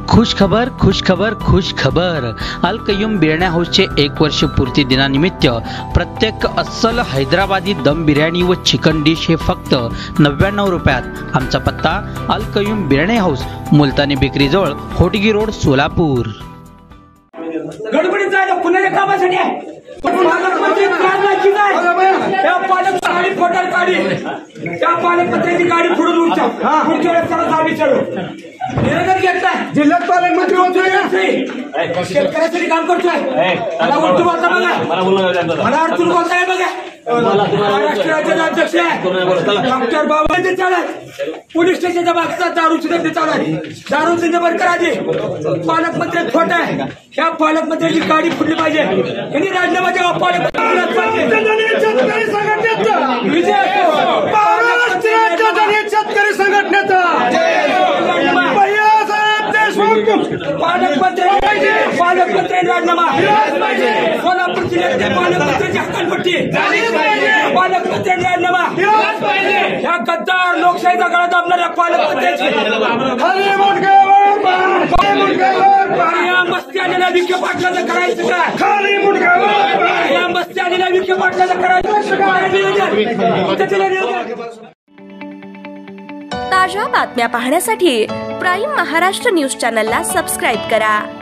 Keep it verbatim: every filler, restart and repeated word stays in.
खुश खबर खुश खबर खुश खबर अल कयूम बिर्याणी हाऊसचे एक वर्ष पूर्ती दिनानिमित्त प्रत्येक अस्सल हैदराबादी दम बिर्याणी व चिकन डिश हे फक्त नव्याण्णव रुपयात। आमचा पत्ता अल कयूम बिर्याणी हाऊस, मुलतानी बेकरीजवळ, होटगी रोड, सोलापूर। गडबडीत जायला पुण्याच्या कामासाठी आहे। पालकमंत्री काढण्याची नाही, त्या पालक गाडी फोटार काढी, त्या पालकमंत्र्यांची गाडी पुढून उडच्या पुढच्या रस्त्याला जावी चढू निर्णय घेतलाय। जिल्ह्यात पालकमंत्री होतोय, शेतकऱ्यासाठी काम करतोय। मला उलटू बोलता बघा, मला अडचण बोलताय बघा। महाराष्ट्र राज्याचे अध्यक्ष डॉक्टर बाबाजी चालत पोलीस स्टेशनच्या मागचा दारू सुद्धा चालत दारू सुद्धा बंद करा आधी। पालकमंत्री खोट आहे, ह्या पालकमंत्र्यांची गाडी फुटली पाहिजे, त्यांनी राजीनामा द्यावा। पालकमंत्री शेतकरी संघटनेचा पालकमंत्री पालकमंत्री राजीनामा, सोलापूर जिल्ह्यातील पालकमंत्र्यांची हकालपट्टी, पालकमंत्री राजीनामा, ह्या गद्दार लोकशाहीचा गळा दाबणाऱ्या पालकमंत्र्यांची या मस्ती आलेल्या विखे पाटलाचं करायचं काय? या मस्ती आलेल्या विखे पाटलाचं करायचं काय? ताज्या बातम्या पाहण्यासाठी प्राईम महाराष्ट्र न्यूज चॅनलला सबस्क्राईब करा।